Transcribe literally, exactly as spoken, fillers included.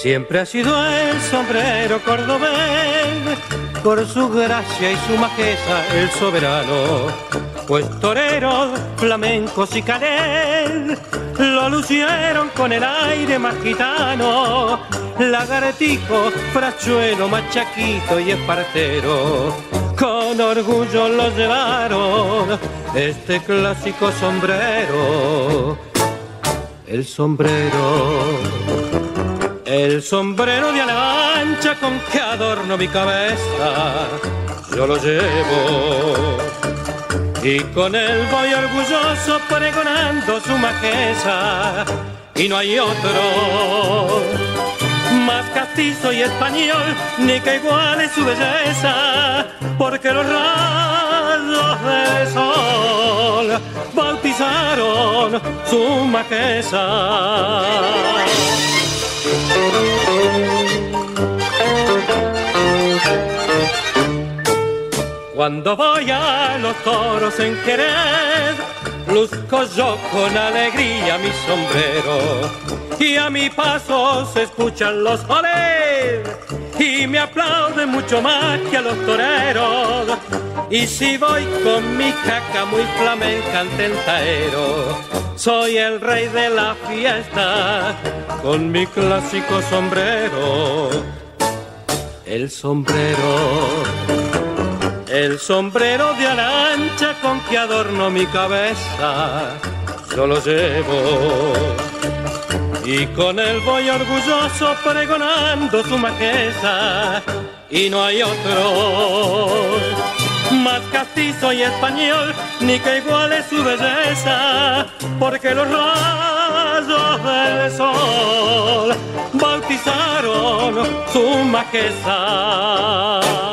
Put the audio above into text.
Siempre ha sido el sombrero cordobés, por su gracia y su majeza el soberano, pues toreros, flamencos y canel lo lucieron con el aire más gitano. Lagartijo, frachuelo, machaquito y espartero, con orgullo lo llevaron este clásico sombrero. El sombrero, el sombrero de ala ancha con que adorno mi cabeza, yo lo llevo y con él voy orgulloso pregonando su majeza. Y no hay otro más castizo y español ni que iguale su belleza, porque los rayos del sol bautizaron su majeza. Cuando voy a los toros en Jerez, luzco yo con alegría mi sombrero, y a mi paso se escuchan los olés, y me aplauden mucho más que a los toreros. Y si voy con mi caca muy flamenca ante el taero, soy el rey de la fiesta con mi clásico sombrero. El sombrero, el sombrero de ala ancha con que adorno mi cabeza, yo lo llevo y con él voy orgulloso pregonando su majeza. Y no hay otro más castizo y español ni que iguale su belleza, porque los rayos del sol bautizaron su majeza.